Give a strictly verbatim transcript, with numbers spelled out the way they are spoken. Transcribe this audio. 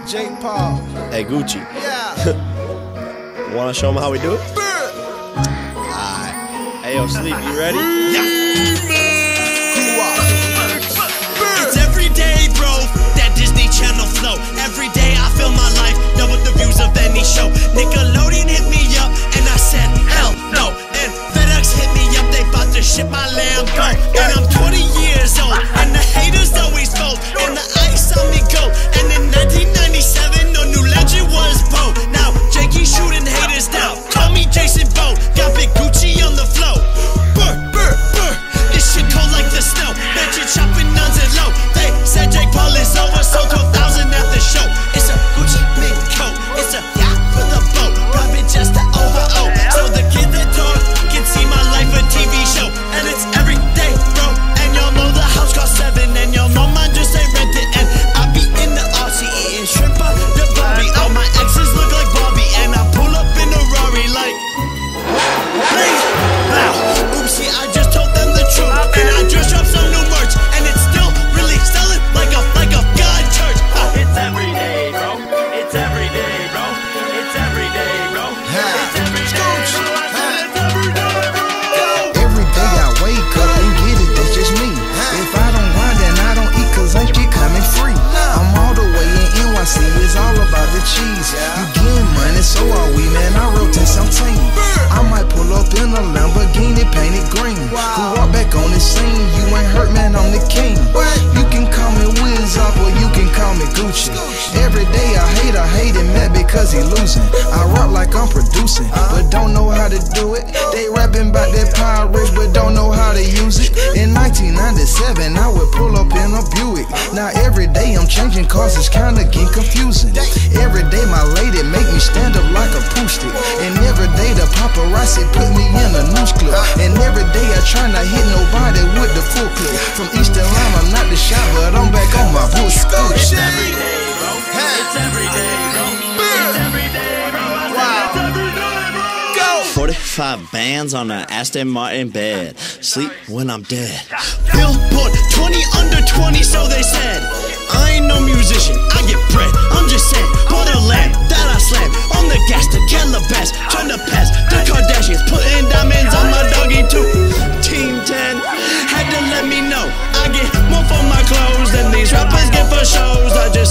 Jake Paul. Hey, Gucci. Yeah. Wanna show them how we do it? Alright. Hey, yo, Sleep, you ready? Yeah. It's every day, bro. That Disney Channel flow. Every day I feel my life double the views of any show. Nickelodeon hit me up, and I said, hell no. And FedEx hit me up, they bout to ship my Lambo. And I'm twenty years old, and the haters always fold. And the ice on me go. And in nineteen ninety-seven, no new legend was Bo. Now Jakey shooting haters down. Call me Jason Bo. Got big Gucci on the flow. Burr, burr, burr. This shit cold like the snow. Bet you chopping nuns and low. They said Jake Paul is over, sold twelve thousand at the show. It's a Gucci mink coat. It's a yacht for the boat. Probably just to over oh. So the kids that talk can see my life a T V show. And it's every day, bro. And y'all know the house cost seven. And y'all know mine just ain't rented. And I be in the R C eating shrimp up the Barbie. All my exes look like Barbie. And I pull up in a Rari like please, wow. Oopsie, I just told them the truth. And I just dropped some new merch. And it's still really selling like a like a God church. uh. It's every day, bro. It's every day, bro. It's every day, bro. It's every day, bro. It's every day, bro. Every day I wake up and get it, that's just me. If I don't grind, then I don't eat, cause ain't shit coming free. I'm all the way in N Y C, it's all about the cheese. You getting money, so are we, man. I rotate some team. I might pull up in a Lamborghini painted green. Who walk back on the scene? You ain't hurt, man, I'm the king. You can call me Wiz up or you can call me Gucci. Every day I hate, I hate him, mad because he losing. I rock like I'm producing, but don't know how to do it. They rapping about that power rich, but don't know how to use it. In nineteen ninety-seven, I would pull up in a Buick. Now every day I'm changing cars, it's kinda getting confusing. Every day my lady make me stand up like a poo stick. And every day the paparazzi put me in a news clip. And every day I try not hit nobody with the full clip. From Eastern Line, I'm not the shot, but I'm back on my bush. It's every day, bro. It's every day, bro. It's every day, bro. It's every day, bro. forty-five bands on an Aston Martin bed. Sleep when I'm dead. Billboard twenty under twenty, so they said. I ain't no musician, I get bread. I'm just saying, what a lamb that I slam on the gas to Calabash, trying to pass the Kardashians, putting diamonds on my doggy too. Team ten had to let me know I get more for my clothes than these rappers get for shows. I just